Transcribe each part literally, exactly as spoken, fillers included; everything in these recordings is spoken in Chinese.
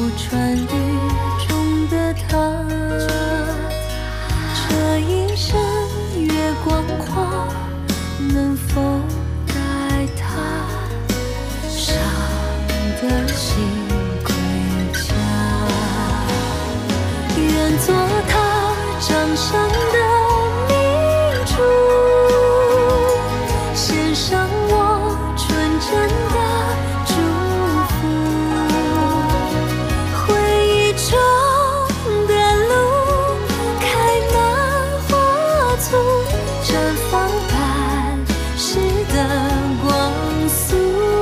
穿雨中的他，这一生月光花能否带他伤的心归家？愿做他掌上的明珠，献上我纯真的祝福。回忆中的路开满花簇，绽放般诗的光速。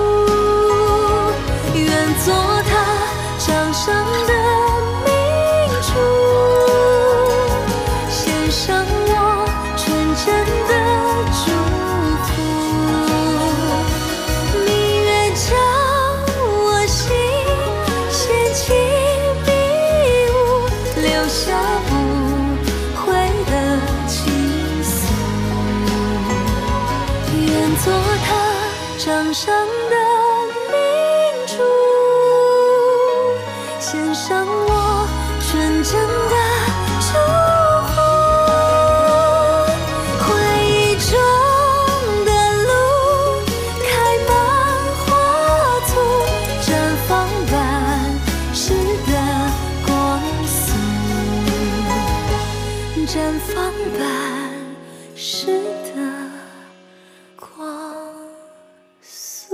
愿做他掌上的明珠，献上我纯真的祝福。明月照我心，掀起迷雾，留下不悔的情愫。愿做他掌上的明珠，献上我纯真的祝福。回忆中的路开满花簇，绽放般诗的光速，绽放般诗的光速。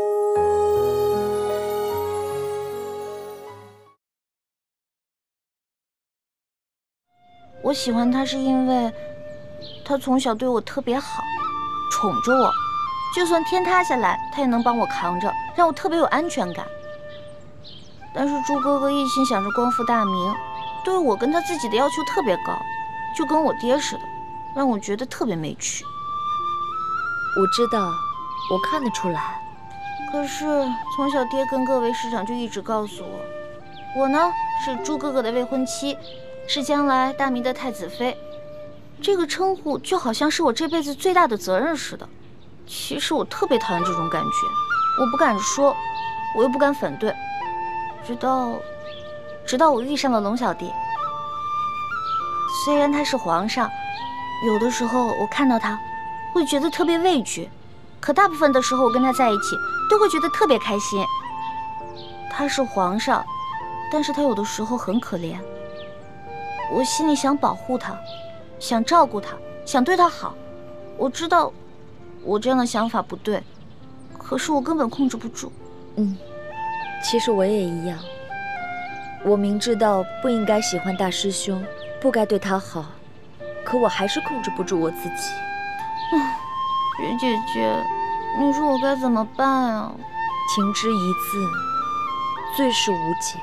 我喜欢他是因为他从小对我特别好，宠着我，就算天塌下来他也能帮我扛着，让我特别有安全感。但是朱哥哥一心想着光复大明，对我跟他自己的要求特别高，就跟我爹似的，让我觉得特别没趣。 我知道，我看得出来。 可是从小爹跟各位师长就一直告诉我，我呢是朱哥哥的未婚妻，是将来大明的太子妃。这个称呼就好像是我这辈子最大的责任似的。其实我特别讨厌这种感觉，我不敢说，我又不敢反对。直到，直到我遇上了龙小弟。虽然他是皇上，有的时候我看到他，会觉得特别畏惧，可大部分的时候我跟他在一起，都会觉得特别开心。他是皇上，但是他有的时候很可怜。我心里想保护他，想照顾他，想对他好。我知道我这样的想法不对，可是我根本控制不住。 嗯，其实我也一样。我明知道不应该喜欢大师兄，不该对他好，可我还是控制不住我自己。 云姐姐，你说我该怎么办啊？ 情之一字，最是无解。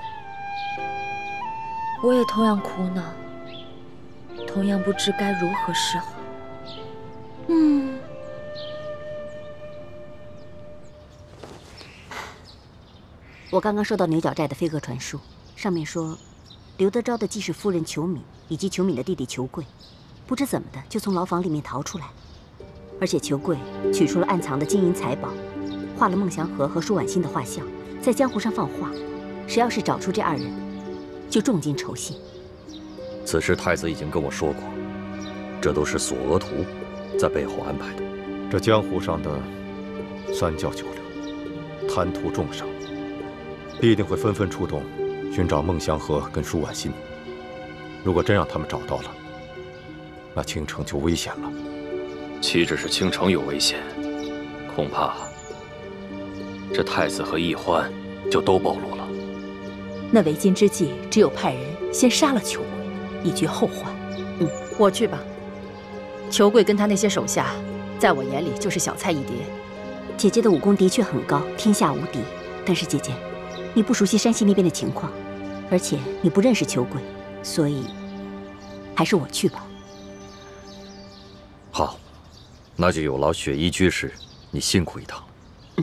我也同样苦恼，同样不知该如何是好。 嗯。 我刚刚收到牛角寨的飞鸽传书，上面说，刘德昭的继室夫人裘敏以及裘敏的弟弟裘贵，不知怎么的就从牢房里面逃出来，而且裘贵取出了暗藏的金银财宝，画了孟祥和和舒婉心的画像，在江湖上放话，谁要是找出这二人，就重金酬谢。 此事太子已经跟我说过，这都是索额图在背后安排的。 这江湖上的三教九流，贪图重赏，必定会纷纷出动，寻找孟祥和跟舒婉心。如果真让他们找到了，那倾城就危险了。 岂止是倾城有危险，恐怕这太子和奕欢就都暴露了。 那为今之计，只有派人先杀了裘贵，以绝后患。嗯，我去吧。裘贵跟他那些手下，在我眼里就是小菜一碟。 姐姐的武功的确很高，天下无敌。但是姐姐，你不熟悉山西那边的情况，而且你不认识裘贵，所以还是我去吧。 好，那就有劳雪衣居士，你辛苦一趟。 嗯。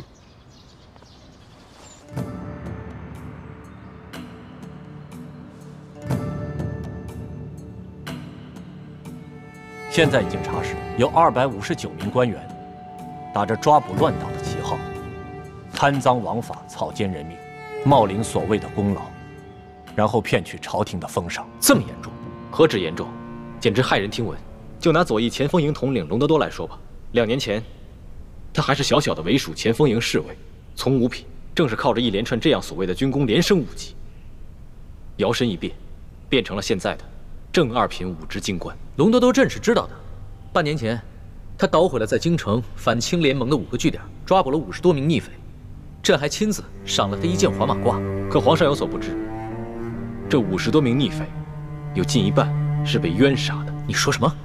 现在已经查实，有二百五十九名官员，打着抓捕乱党的旗号，贪赃枉法、草菅人命，冒领所谓的功劳， 然后骗取朝廷的封赏。 这么严重？何止严重，简直骇人听闻。就拿左翼前锋营统领隆德多来说吧，两年前，他还是小小的伪属前锋营侍卫，从五品，正是靠着一连串这样所谓的军功连升五级，摇身一变，变成了现在的正二品武职京官。 隆德多朕是知道的，半年前，他捣毁了在京城反清联盟的五个据点，抓捕了五十多名逆匪，朕还亲自赏了他一件黄马褂。 可皇上有所不知，这五十多名逆匪，有近一半是被冤杀的。 你说什么？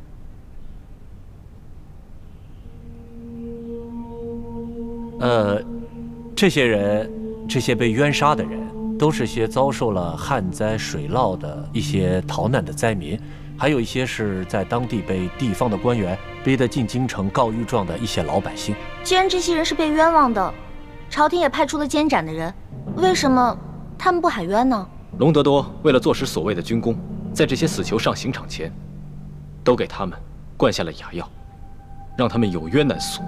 呃，这些人，这些被冤杀的人，都是些遭受了旱灾、水涝的一些逃难的灾民，还有一些是在当地被地方的官员逼得进京城告御状的一些老百姓。 既然这些人是被冤枉的，朝廷也派出了监斩的人，为什么他们不喊冤呢？ 隆德多为了坐实所谓的军功，在这些死囚上刑场前，都给他们灌下了哑药，让他们有冤难诉。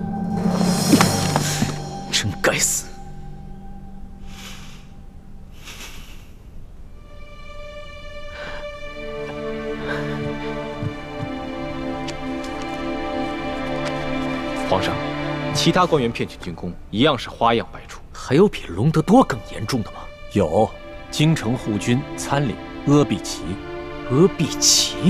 真该死！ 皇上，其他官员骗取军功一样是花样百出。 还有比隆德多更严重的吗？ 有，京城护军参领阿必齐。 阿必齐，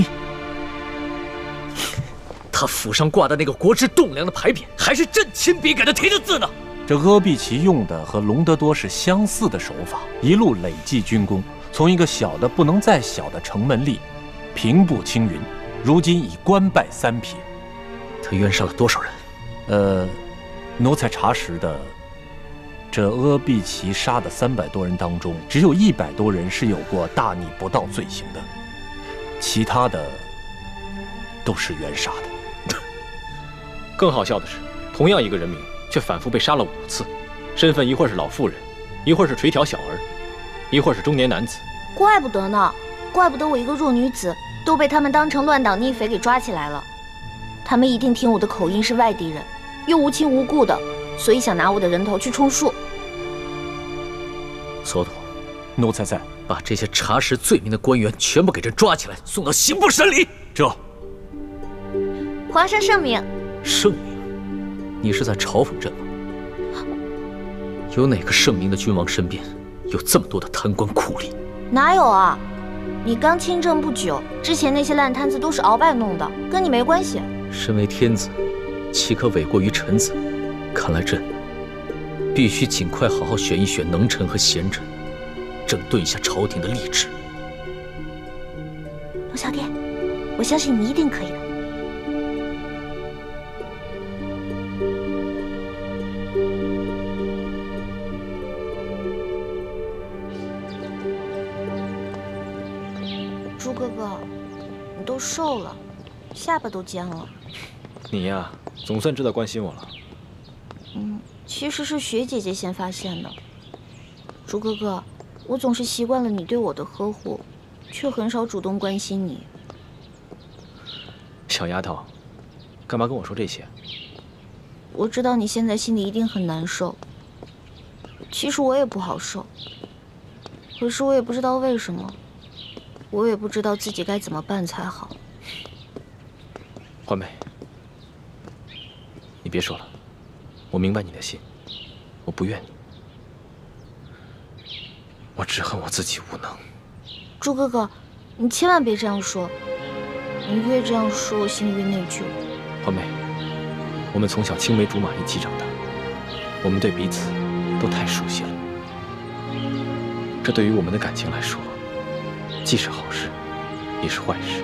他府上挂的那个国之栋梁的牌匾，还是朕亲笔给他题的字呢。 这阿必齐用的和隆德多是相似的手法，一路累计军功，从一个小的不能再小的城门吏，平步青云，如今已官拜三品。 他冤杀了多少人？ 呃，奴才查实的，这阿必齐杀的三百多人当中，只有一百多人是有过大逆不道罪行的，其他的都是冤杀的。 更好笑的是，同样一个人名，却反复被杀了五次，身份一会儿是老妇人，一会儿是垂髫小儿，一会儿是中年男子。 怪不得呢，怪不得我一个弱女子都被他们当成乱党逆匪给抓起来了。他们一定听我的口音是外地人，又无亲无故的，所以想拿我的人头去充数。 蹉跎， 奴才在。 把这些查实罪名的官员全部给朕抓起来，送到刑部审理。 这。 皇上圣明。 圣明？你是在嘲讽朕吗？有哪个圣明的君王身边有这么多的贪官酷吏？ 哪有啊？你刚亲政不久，之前那些烂摊子都是鳌拜弄的，跟你没关系。 身为天子，岂可诿过于臣子？看来朕必须尽快好好选一选能臣和贤臣，整顿一下朝廷的吏治。 罗小蝶，我相信你一定可以的。朱哥哥，你都瘦了，下巴都尖了。 你呀，总算知道关心我了。 嗯，其实是雪姐姐先发现的。朱哥哥，我总是习惯了你对我的呵护，却很少主动关心你。 小丫头，干嘛跟我说这些？ 我知道你现在心里一定很难受。其实我也不好受，可是我也不知道为什么，我也不知道自己该怎么办才好。 欢梅，你别说了，我明白你的心，我不怨你，我只恨我自己无能。 朱哥哥，你千万别这样说，你越这样说，我心里越内疚。 欢梅，我们从小青梅竹马一起长大，我们对彼此都太熟悉了，这对于我们的感情来说，既是好事，也是坏事。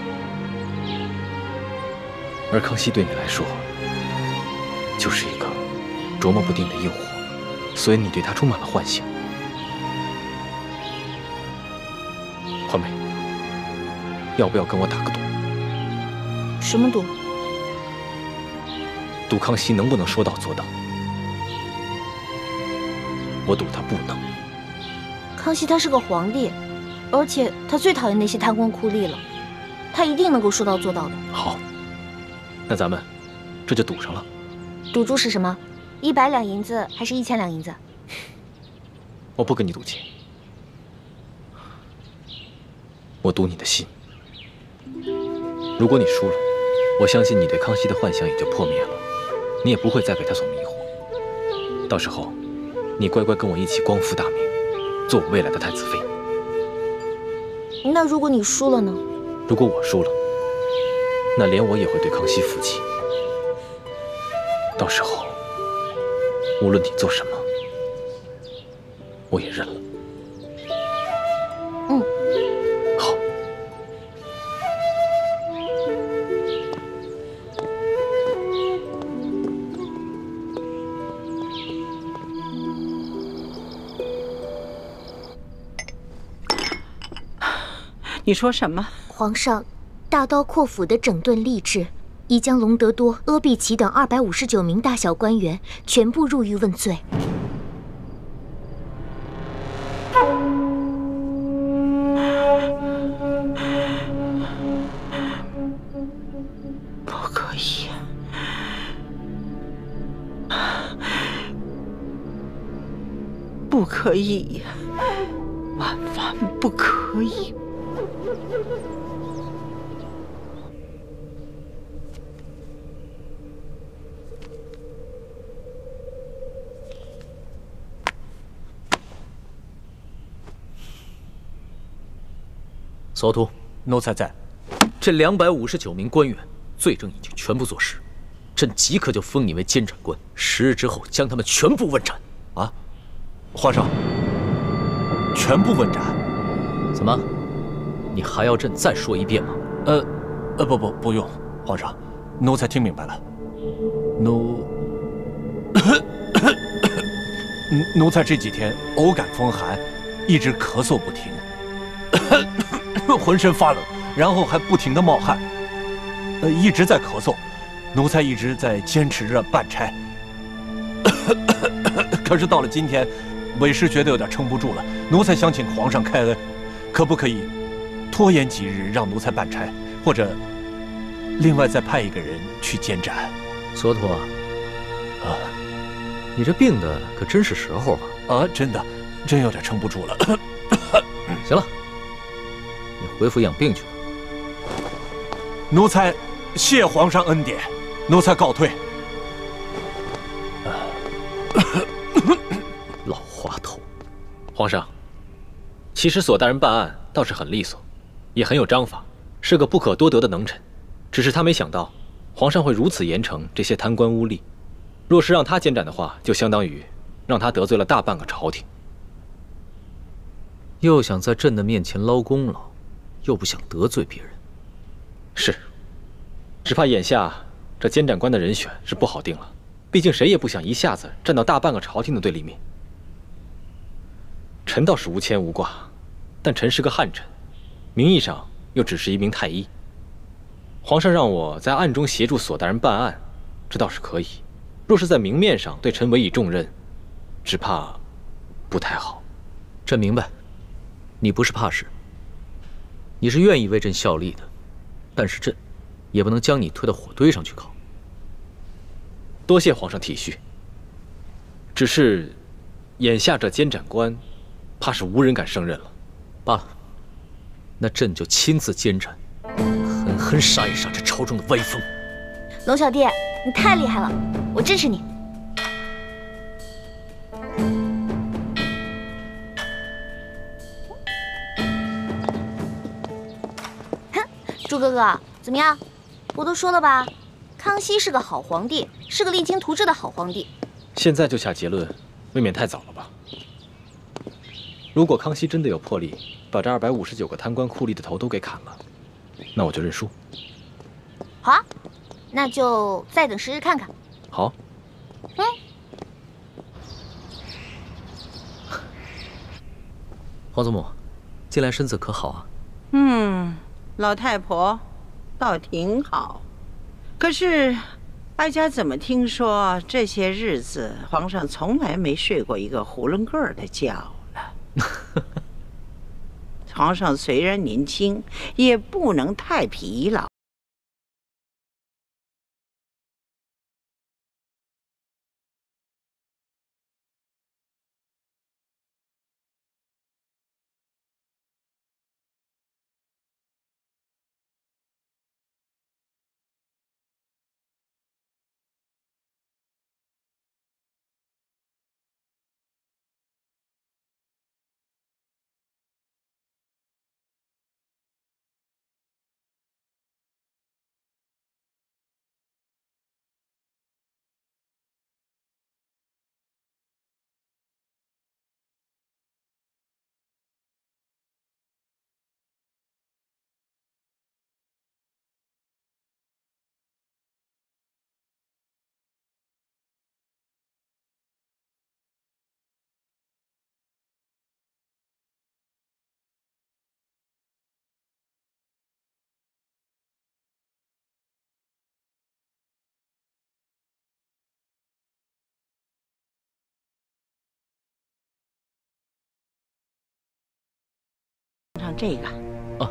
而康熙对你来说，就是一个琢磨不定的诱惑，所以你对他充满了幻想。欢梅，要不要跟我打个赌？ 什么赌？ 赌康熙能不能说到做到？我赌他不能。 康熙他是个皇帝，而且他最讨厌那些贪官酷吏了，他一定能够说到做到的。 好，那咱们这就赌上了。 赌注是什么？一百两银子还是一千两银子？ 我不跟你赌钱。 我赌你的心。如果你输了，我相信你对康熙的幻想也就破灭了，你也不会再被他所迷惑。到时候，你乖乖跟我一起光复大明，做我未来的太子妃。 那如果你输了呢？ 如果我输了，那连我也会对康熙服气。到时候，无论你做什么，我也认了。 嗯， 好。 你说什么？ 皇上，大刀阔斧的整顿吏治，已将隆德多、阿必奇等二百五十九名大小官员全部入狱问罪。 不可以，不可以，万万不可以！ 司徒， 奴才在。 这两百五十九名官员罪证已经全部坐实，朕即刻就封你为监斩官，十日之后将他们全部问斩。 啊，皇上，全部问斩？ 怎么，你还要朕再说一遍吗？ 呃，呃，不不不用，皇上，奴才听明白了。奴，奴才这几天偶感风寒，一直咳嗽不停。浑身发冷，然后还不停的冒汗，呃，一直在咳嗽。奴才一直在坚持着办差，可是到了今天，为师觉得有点撑不住了。奴才想请皇上开恩，可不可以拖延几日让奴才办差，或者另外再派一个人去监斩？ 索图啊，啊，你这病的可真是时候啊！ 啊，真的，真有点撑不住了。 行了。你回府养病去吧。 奴才谢皇上恩典，奴才告退。 老滑头， 皇上，其实索大人办案倒是很利索，也很有章法，是个不可多得的能臣。只是他没想到，皇上会如此严惩这些贪官污吏。若是让他监斩的话，就相当于让他得罪了大半个朝廷。 又想在朕的面前捞功劳，又不想得罪别人。 是，只怕眼下这监斩官的人选是不好定了。毕竟谁也不想一下子站到大半个朝廷的对立面。臣倒是无牵无挂，但臣是个汉臣，名义上又只是一名太医。皇上让我在暗中协助索大人办案，这倒是可以。若是在明面上对臣委以重任，只怕不太好。 朕明白，你不是怕事，你是愿意为朕效力的，但是朕也不能将你推到火堆上去烤。 多谢皇上体恤。只是，眼下这监斩官，怕是无人敢胜任了。 罢了，那朕就亲自监斩，狠狠杀一杀这朝中的歪风。 龙小弟，你太厉害了，我支持你。哼，朱哥哥，怎么样？我都说了吧，康熙是个好皇帝，是个励精图治的好皇帝。 现在就下结论，未免太早了吧？如果康熙真的有魄力，把这二百五十九个贪官酷吏的头都给砍了，那我就认输。 好啊，那就再等时日看看。 好。 嗯。 皇祖母，近来身子可好啊？ 嗯，老太婆倒挺好。可是，哀家怎么听说这些日子皇上从来没睡过一个囫囵个儿的觉了？皇上虽然年轻，也不能太疲劳。 上这个。 啊。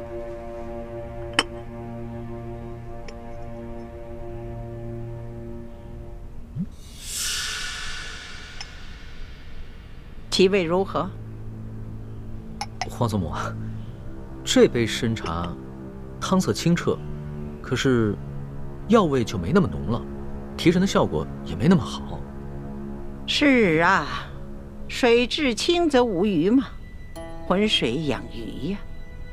其味如何？ 皇祖母，这杯参茶，汤色清澈，可是药味就没那么浓了，提神的效果也没那么好。 是啊，水至清则无鱼嘛，浑水养鱼呀。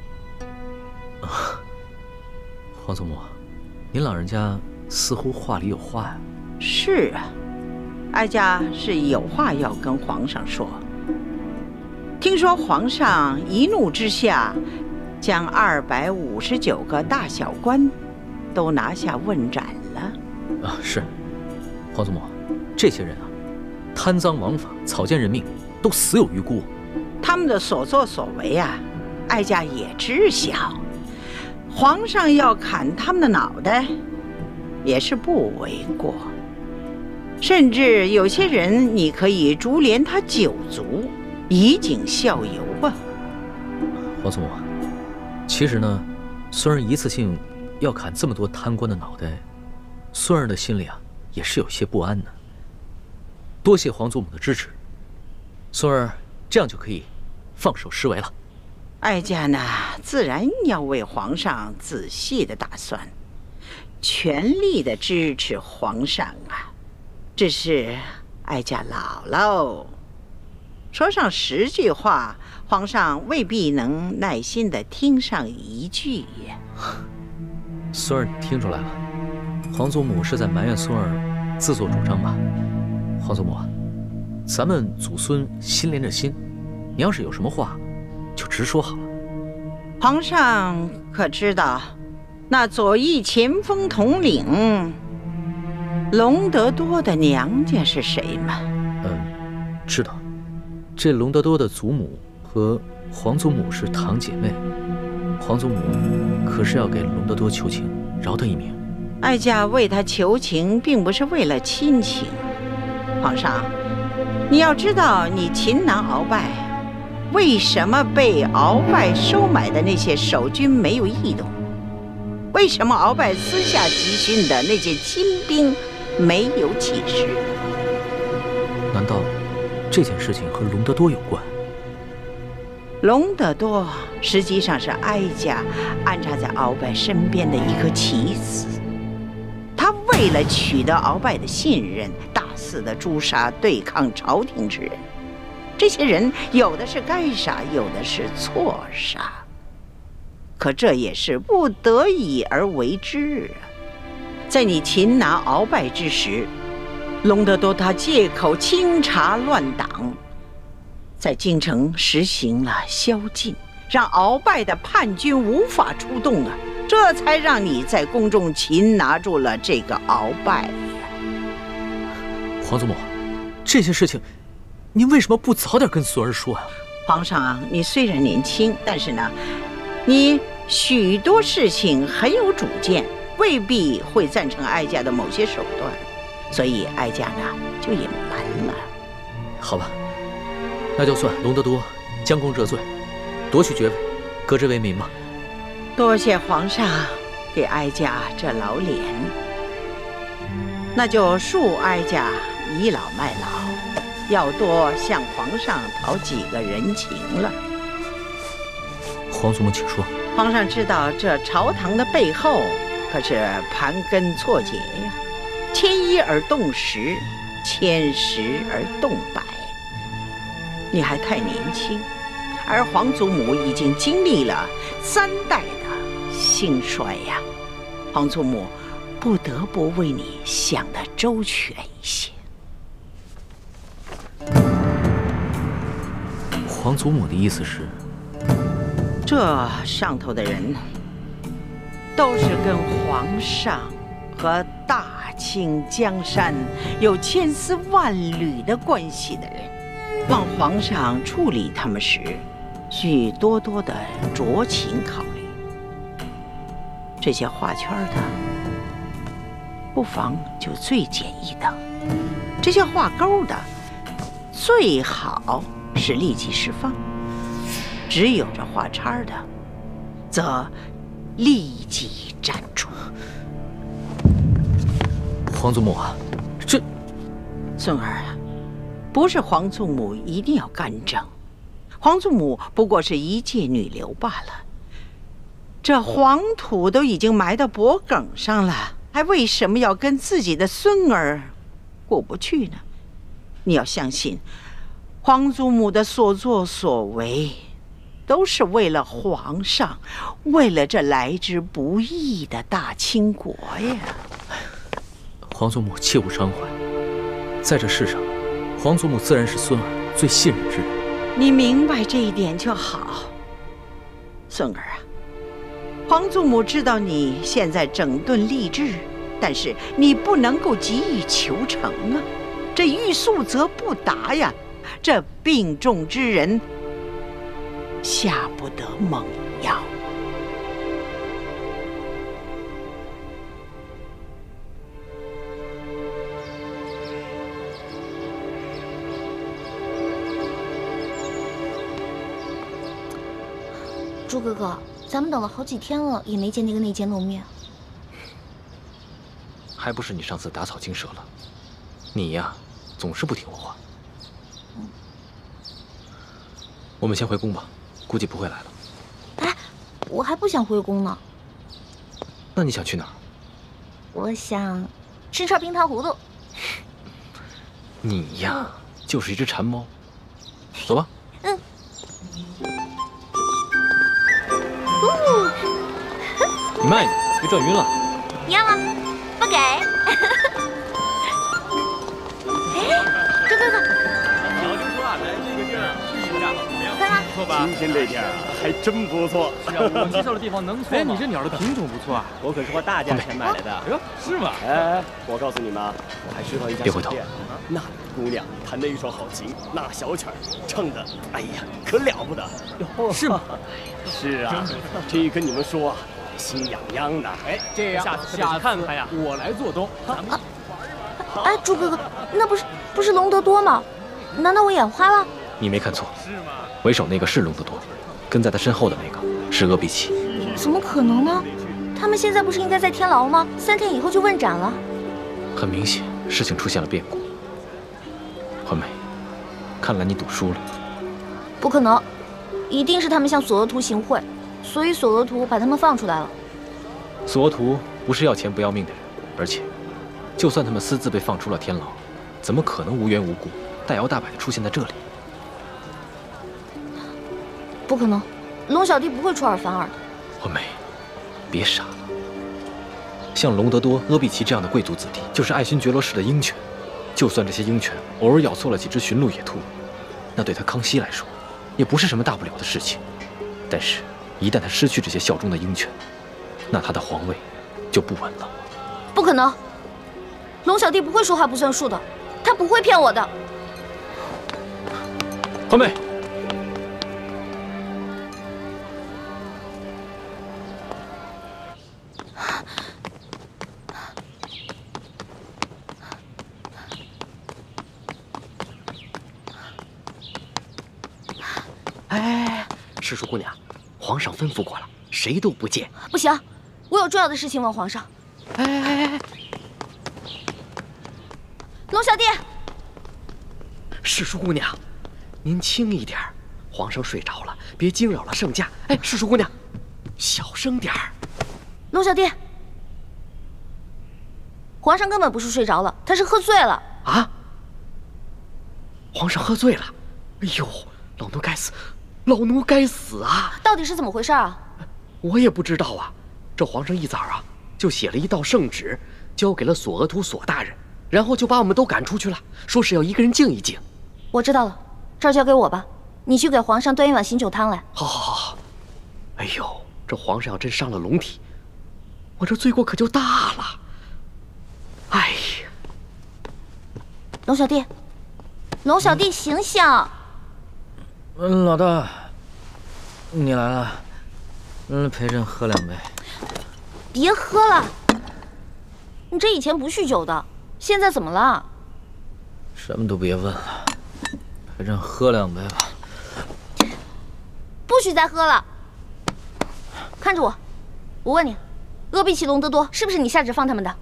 啊，皇祖母，您老人家似乎话里有话呀。 是啊，哀家是有话要跟皇上说。听说皇上一怒之下，将二百五十九个大小官都拿下问斩了。 啊，是，皇祖母，这些人啊，贪赃枉法、草菅人命，都死有余辜。 他们的所作所为啊，哀家也知晓。皇上要砍他们的脑袋，也是不为过。甚至有些人，你可以株连他九族，以儆效尤啊。 皇祖母，其实呢，孙儿一次性要砍这么多贪官的脑袋，孙儿的心里啊也是有些不安的。多谢皇祖母的支持，孙儿这样就可以放手施为了。 哀家呢，自然要为皇上仔细的打算，全力的支持皇上啊。只是哀家老喽，说上十句话，皇上未必能耐心的听上一句呀。 孙儿听出来了，皇祖母是在埋怨孙儿自作主张吧？皇祖母，咱们祖孙心连着心，你要是有什么话，就直说好了。 皇上可知道，那左翼前锋统领隆德多的娘家是谁吗？ 嗯，知道。这隆德多的祖母和皇祖母是堂姐妹，皇祖母可是要给隆德多求情，饶他一命。 哀家为他求情，并不是为了亲情。皇上，你要知道，你擒拿鳌拜，为什么被鳌拜收买的那些守军没有异动？为什么鳌拜私下集训的那些亲兵没有起事？ 难道这件事情和隆德多有关？ 隆德多实际上是哀家安插在鳌拜身边的一颗棋子，他为了取得鳌拜的信任，大肆的诛杀对抗朝廷之人。这些人有的是该杀，有的是错杀，可这也是不得已而为之啊。在你擒拿鳌拜之时，隆德多他借口清查乱党，在京城实行了宵禁，让鳌拜的叛军无法出动啊，这才让你在宫中擒拿住了这个鳌拜呀。 皇祖母，这些事情您为什么不早点跟孙儿说啊？ 皇上，你虽然年轻，但是呢，你许多事情很有主见，未必会赞成哀家的某些手段，所以哀家呢就隐瞒了。 好吧，那就算隆德多将功折罪，夺取爵位，革职为民吧。 多谢皇上给哀家这老脸，那就恕哀家倚老卖老，要多向皇上讨几个人情了。 皇祖母请说。 皇上知道这朝堂的背后可是盘根错节呀，牵一而动十，牵十而动百。你还太年轻，而皇祖母已经经历了三代的兴衰呀，皇祖母不得不为你想得周全一些。 皇祖母的意思是， 这上头的人都是跟皇上和大清江山有千丝万缕的关系的人，望皇上处理他们时，需多多的酌情考虑。这些画圈的，不妨就最简易的；这些画勾的，最好是立即释放。只有这画叉的， 则立即站出。 皇祖母啊，这孙儿啊，不是皇祖母一定要干政，皇祖母不过是一介女流罢了。这黄土都已经埋到脖梗上了，还为什么要跟自己的孙儿过不去呢？你要相信，皇祖母的所作所为，都是为了皇上，为了这来之不易的大清国呀。 皇祖母切勿伤怀，在这世上，皇祖母自然是孙儿最信任之人。 你明白这一点就好，孙儿啊。皇祖母知道你现在整顿吏治，但是你不能够急于求成啊！这欲速则不达呀！这病重之人下不得猛药。 朱哥哥，咱们等了好几天了，也没见那个内奸露面。 还不是你上次打草惊蛇了？你呀，总是不听我话。 嗯， 我们先回宫吧，估计不会来了。 哎，我还不想回宫呢。 那你想去哪儿？ 我想吃串冰糖葫芦。 你呀，就是一只馋猫。走吧。 嗯。 你慢一点，别转晕了。 你要吗？不给。哎，这哥哥， 早就说啊，来这个地儿去一下，怎么样？ 看看， 不错吧？今天这地儿还真不错。是啊，我介绍的地方能错吗？哎，你这鸟的品种不错啊，我可是花大价钱买来的。哎呦，是吗？哎，我告诉你们，我还知道一家小店，那里的姑娘弹的一手好琴，那小曲儿唱的，哎呀，可了不得。是吗？是啊，这跟你们说啊。心痒痒的，哎，这样下次下次看看呀，我来做东，咱们哎，朱哥哥，那不是不是隆德多吗？难道我眼花了？ 你没看错，为首那个是隆德多，跟在他身后的那个是阿比奇。 怎么可能呢？他们现在不是应该在天牢吗？三天以后就问斩了。 很明显，事情出现了变故。环美，看来你赌输了。 不可能，一定是他们向索额图行贿。所以索额图把他们放出来了。 索额图不是要钱不要命的人，而且，就算他们私自被放出了天牢，怎么可能无缘无故大摇大摆地出现在这里？ 不可能，龙小弟不会出尔反尔的。 环美，别傻了。像隆德多、阿比奇这样的贵族子弟，就是爱新觉罗氏的鹰犬。就算这些鹰犬偶尔咬错了几只驯鹿野兔，那对他康熙来说，也不是什么大不了的事情。但是，一旦他失去这些效忠的鹰犬，那他的皇位就不稳了。 不可能，龙小弟不会说话不算数的，他不会骗我的。 环美， 哎，师叔姑娘。皇上吩咐过了，谁都不见。 不行，我有重要的事情问皇上。 哎哎哎！ 龙小弟， 师叔姑娘，您轻一点，皇上睡着了，别惊扰了圣驾。哎，师叔姑娘，小声点儿。 龙小弟，皇上根本不是睡着了，他是喝醉了。 啊！皇上喝醉了？哎呦，老奴该死！老奴该死啊！ 到底是怎么回事啊？ 我也不知道啊。这皇上一早啊，就写了一道圣旨，交给了索额图索大人，然后就把我们都赶出去了，说是要一个人静一静。 我知道了，这儿交给我吧，你去给皇上端一碗醒酒汤来。 好，好，好，好。哎呦，这皇上要真伤了龙体，我这罪过可就大了。哎呀， 龙小弟，龙小弟，醒醒！ 嗯，老大，你来了，嗯，陪朕喝两杯。 别喝了，你这以前不酗酒的，现在怎么了？ 什么都别问了，陪朕喝两杯吧。 不许再喝了。 看着我，我问你，阿碧琪、隆德多是不是你下旨放他们的？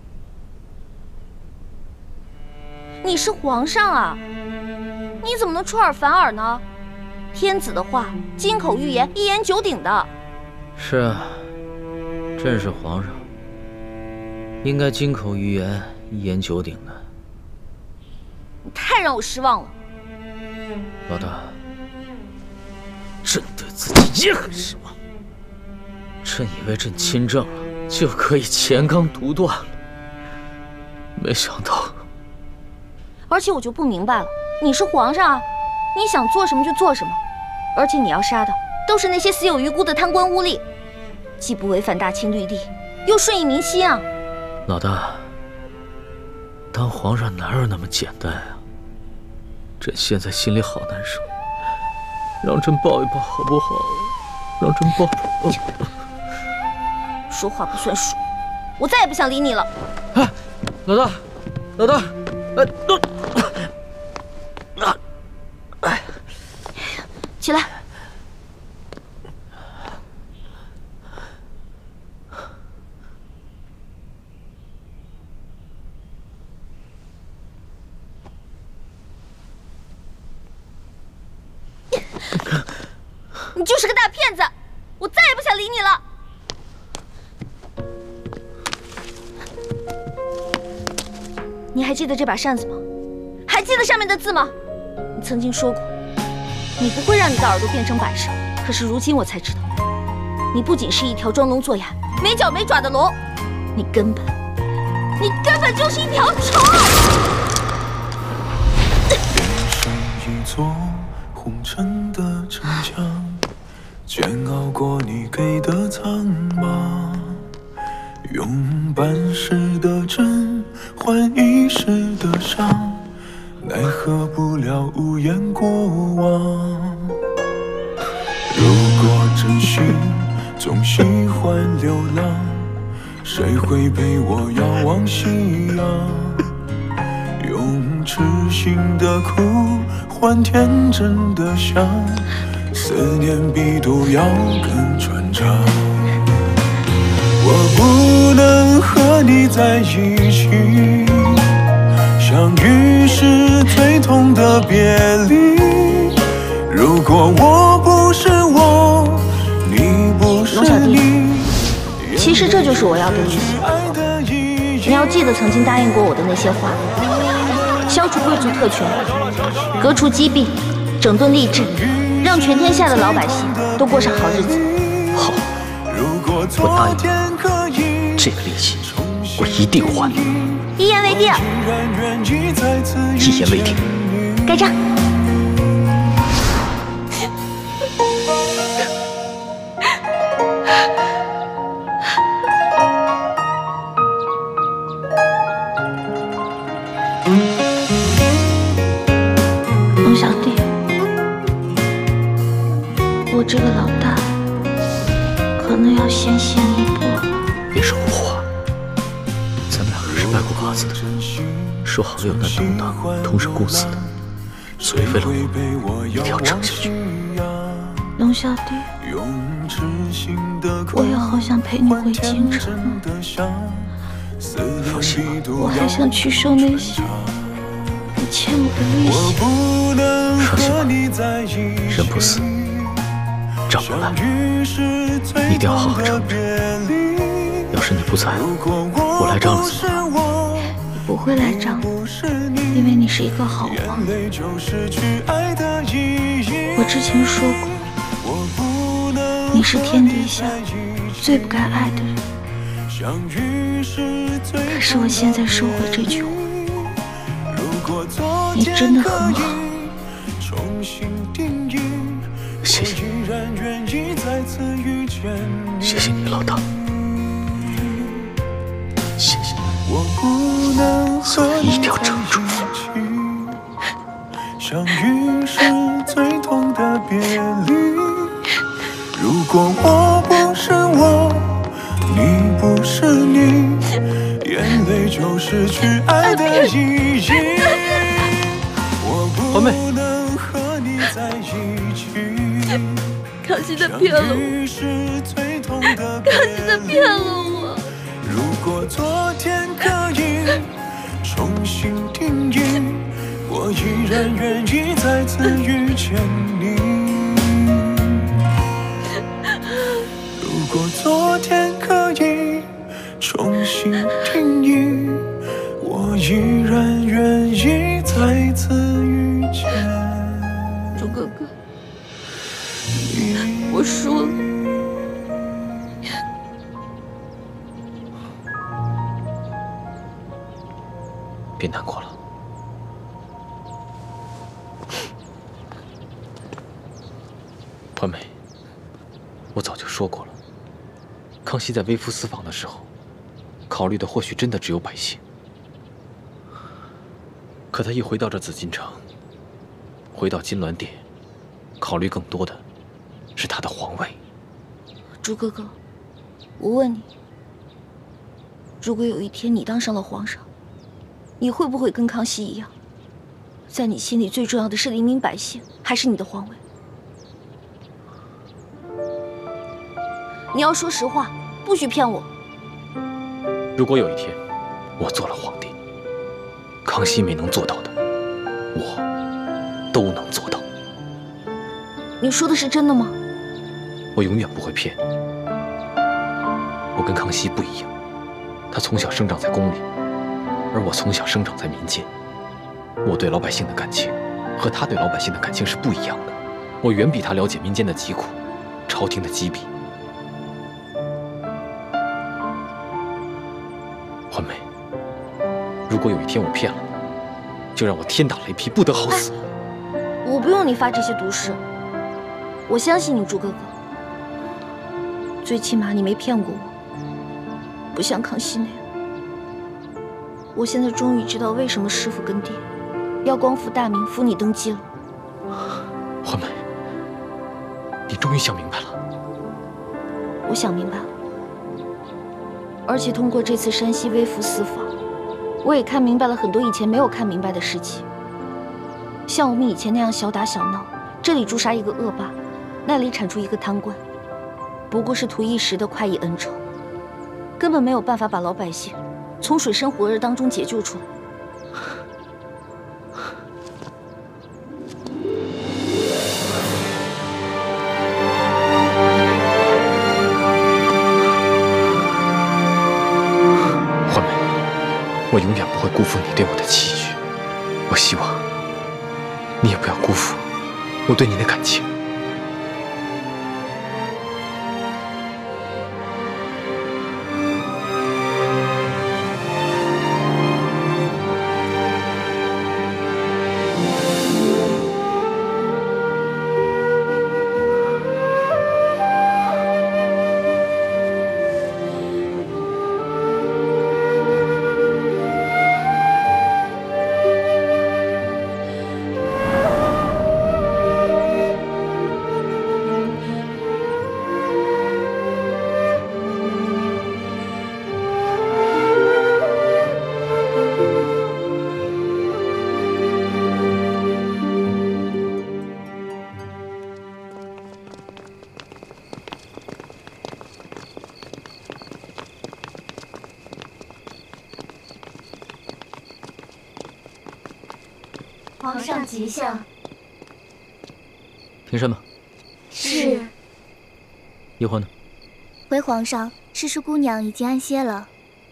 你是皇上啊，你怎么能出尔反尔呢？天子的话，金口玉言，一言九鼎的。 是啊，朕是皇上，应该金口玉言，一言九鼎的。 你太让我失望了， 老大。朕对自己也很失望。朕以为朕亲政了，就可以乾纲独断了，没想到。 而且我就不明白了，你是皇上啊，你想做什么就做什么，而且你要杀的都是那些死有余辜的贪官污吏，既不违反大清律例，又顺应民心啊。 老大，当皇上哪有那么简单啊？朕现在心里好难受，让朕抱一抱好不好？让朕抱抱。 说话不算数，我再也不想理你了。 哎，老大，老大，哎，啊，哎， 起来。你就是个大骗子，我再也不想理你了。你还记得这把扇子吗？还记得上面的字吗？你曾经说过，你不会让你的耳朵变成摆设。可是如今我才知道，你不仅是一条装聋作哑、没脚没爪的龙，你根本，你根本就是一条虫。 一座红尘的城墙，煎熬过你给的苍茫，用半世的真换一世的伤，奈何不了无言过往。如果真心总喜欢流浪，谁会陪我遥望夕阳？用痴心的苦换天真的想，思念比毒药更传唱。我不能和你在一起，相遇是最痛的别离。如果我不是我，你不是你， 其实这就是我要的意思。你要记得曾经答应过我的那些话，消除贵族特权，革除积弊，整顿吏治，让全天下的老百姓都过上好日子。 好，我答应你，这个利息我一定还。 一言为定。 一言为定。 盖章。龙小弟，我这个老大可能要先行一步了。 别说胡话，咱们两个是拜过把子的，说好有难同当，同生共死的，所以为了我，一定要撑下去。 龙小弟，我也好想陪你回京城。 放心吧， 我还想去收那些你欠我的利息。 放心吧，人不死，账不来，你一定要好好撑着。要是你不在，我来账了怎么办？ 你不会来账的，因为你是一个好王。我之前说过，你是天底下最不该爱的人。可是我现在收回这句话，你真的很好。 谢谢你，谢谢你，老大，谢谢你，所以一定要撑住。 相遇是最痛的别离，如果我不是我，你不是你，眼泪就失去爱的意义。 环妹， 康熙他骗了我， 痛的康熙他骗了我。 如果昨天可以重新定义，我依然愿意再次遇见你。如果昨天可以重新定义，我依然愿意再次遇见。 朱哥哥，我输了。 别难过了。环美，我早就说过了，康熙在微服私访的时候，考虑的或许真的只有百姓。可他一回到这紫禁城，回到金銮殿，考虑更多的是他的皇位。 朱哥哥，我问你，如果有一天你当上了皇上，你会不会跟康熙一样，在你心里最重要的是黎民百姓，还是你的皇位？你要说实话，不许骗我。 如果有一天我做了皇帝，康熙没能做到的，我都能做到。 你说的是真的吗？ 我永远不会骗你。我跟康熙不一样，他从小生长在宫里，而我从小生长在民间。我对老百姓的感情和他对老百姓的感情是不一样的。我远比他了解民间的疾苦，朝廷的积弊。环美，如果有一天我骗了你，就让我天打雷劈，不得好死。 我不用你发这些毒誓，我相信你，朱哥哥。最起码你没骗过我，不像康熙那样。我现在终于知道为什么师傅跟爹要光复大明，扶你登基了。 环美，你终于想明白了。 我想明白了，而且通过这次山西微服私访，我也看明白了很多以前没有看明白的事情。像我们以前那样小打小闹，这里诛杀一个恶霸，那里铲除一个贪官，不过是图一时的快意恩仇，根本没有办法把老百姓从水深火热当中解救出来。 环美，我永远不会辜负你对我的期许。我希望你也不要辜负我对你的感情。 皇上吉祥。 平身吧。 是。 一欢呢？ 回皇上，诗诗姑娘已经安歇了。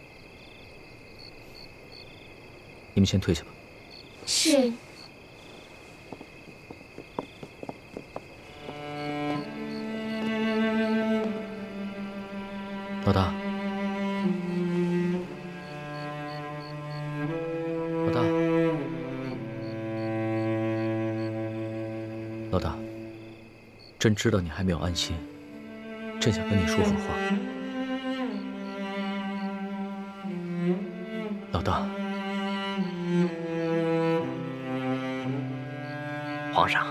你们先退下吧。 是。 老大。老大。老大，朕知道你还没有安心，朕想跟你说会话。老大， 皇上，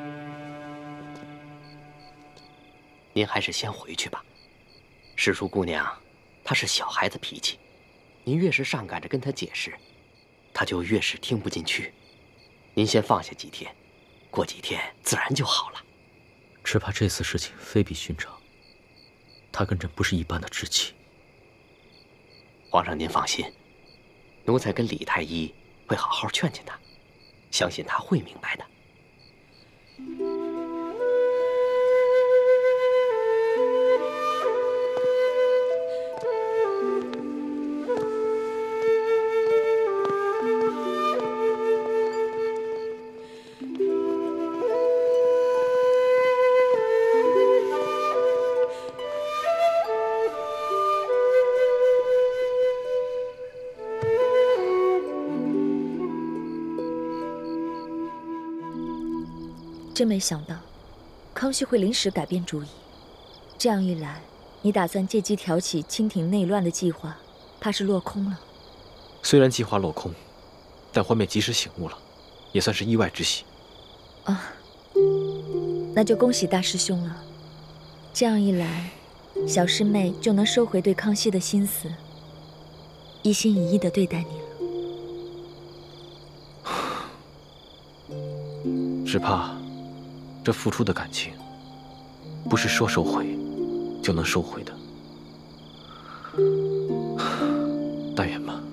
您还是先回去吧。诗书姑娘，她是小孩子脾气，您越是上赶着跟她解释，她就越是听不进去。您先放下几天。过几天自然就好了。 只怕这次事情非比寻常， 他跟朕不是一般的知己。 皇上您放心，奴才跟李太医会好好劝劝他，相信他会明白的。 真没想到，康熙会临时改变主意。这样一来，你打算借机挑起清廷内乱的计划，怕是落空了。 虽然计划落空，但欢妹及时醒悟了，也算是意外之喜。 啊，那就恭喜大师兄了。这样一来，小师妹就能收回对康熙的心思，一心一意地对待你了。只怕。 这付出的感情，不是说收回就能收回的。但愿吧。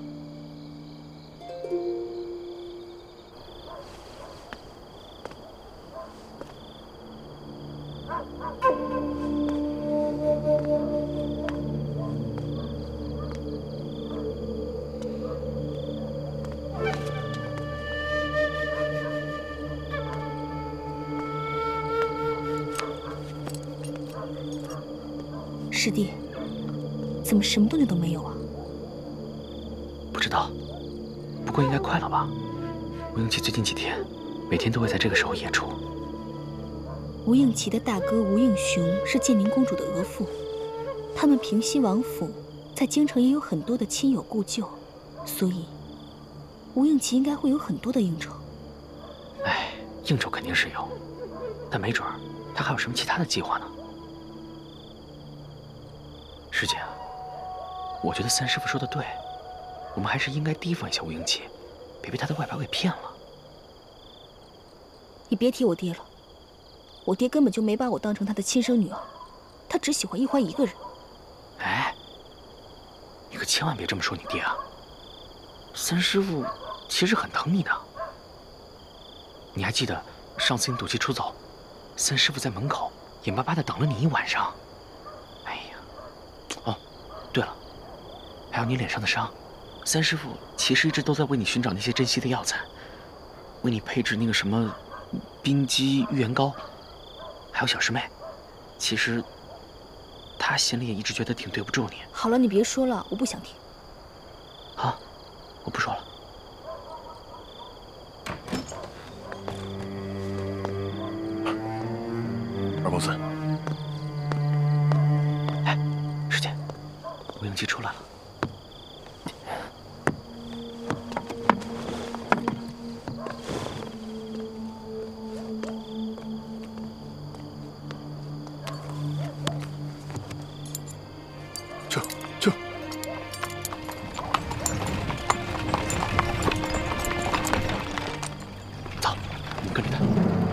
师弟，怎么什么动静都没有啊？ 不知道，不过应该快了吧？吴应奇最近几天每天都会在这个时候演出。 吴应奇的大哥吴应雄是建宁公主的额驸，他们平西王府在京城也有很多的亲友故旧，所以吴应奇应该会有很多的应酬。 哎，应酬肯定是有，但没准儿他还有什么其他的计划呢。 师姐，我觉得三师傅说的对，我们还是应该提防一下吴应奇，别被他的外表给骗了。 你别提我爹了，我爹根本就没把我当成他的亲生女儿，他只喜欢一欢一个人。 哎，你可千万别这么说你爹啊！三师傅其实很疼你的。你还记得上次你赌气出走，三师傅在门口眼巴巴的等了你一晚上。 对了，还有你脸上的伤，三师傅其实一直都在为你寻找那些珍稀的药材，为你配制那个什么冰肌玉元膏。还有小师妹，其实她心里也一直觉得挺对不住你。 好了，你别说了，我不想听。 好，我不说了。 二公子。 吴应奇出来了， 救救！ 走，我们跟着他。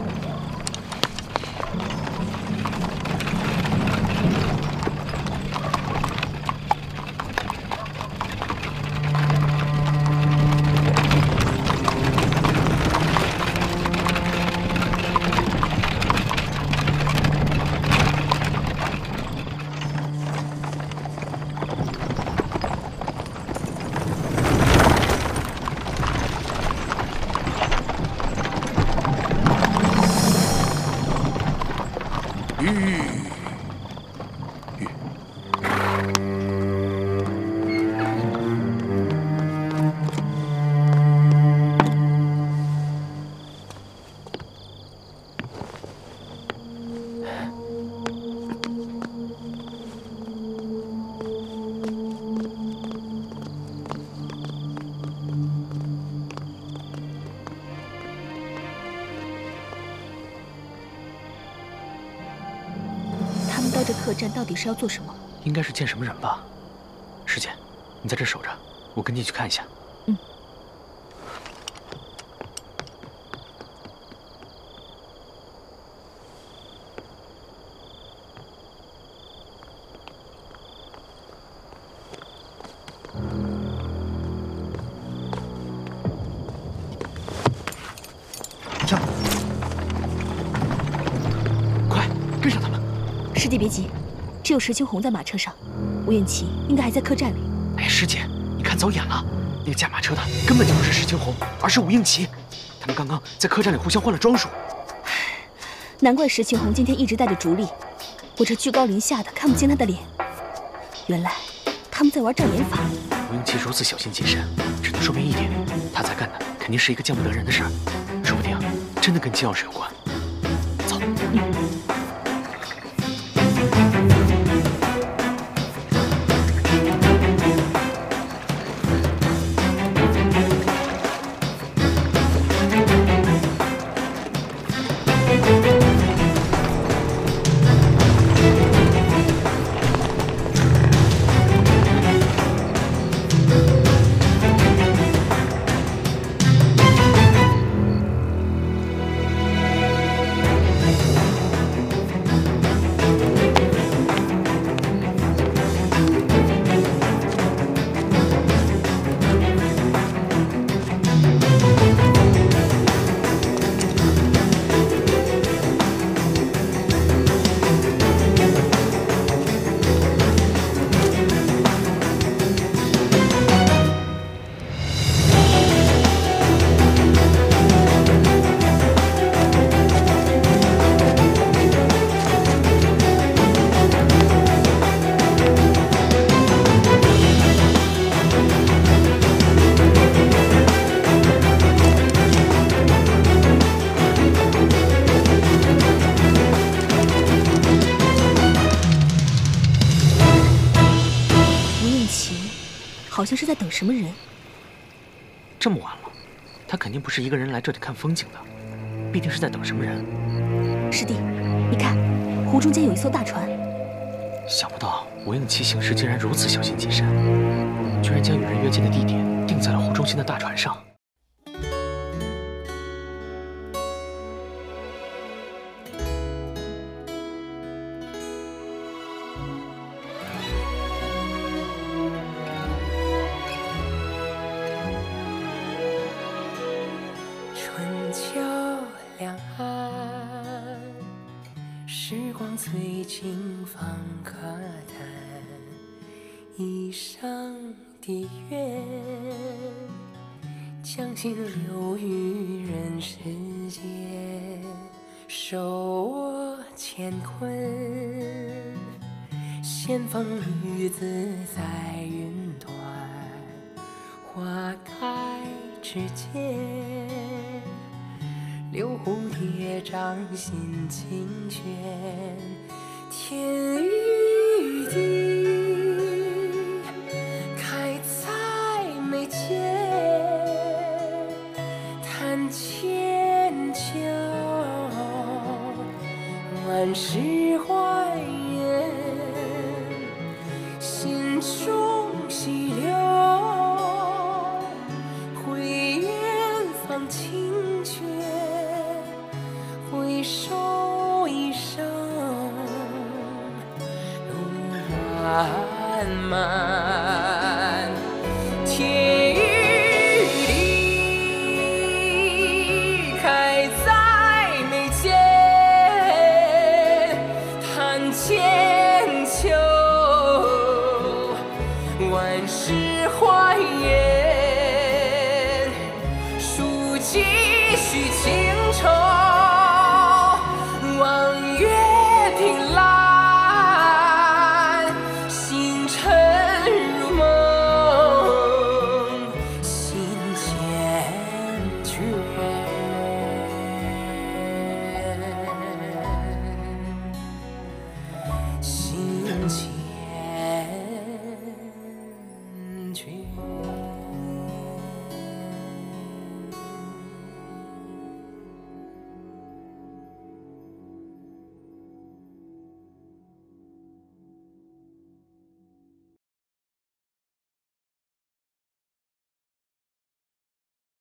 到这客栈到底是要做什么？ 应该是见什么人吧。师姐，你在这守着，我跟进去看一下。 嗯。 弟别急，只有石青红在马车上，吴运琪应该还在客栈里。 哎，师姐，你看走眼了，那个驾马车的根本就不是石青红，而是吴应琪。他们刚刚在客栈里互相换了装束。 难怪石青红今天一直带着竹笠，我这居高临下的看不清他的脸。原来他们在玩障眼法。 吴应琪如此小心谨慎，只能说明一点，他在干的肯定是一个见不得人的事儿，说不定真的跟金钥匙有关。走。嗯好像是在等什么人。 这么晚了，他肯定不是一个人来这里看风景的，必定是在等什么人。 师弟，你看，湖中间有一艘大船。 想不到吴应琪行事竟然如此小心谨慎，居然将与人约见的地点定在了湖中心的大船上。 醉尽方可叹，一生的愿，将心留于人世间，受我乾坤。闲风雨自在云端，花开之间。 留蝴蝶掌心清泉，天与地开在眉间，谈千秋，万事还原，心中细流，回远方清泉。 回首一生路漫漫，天。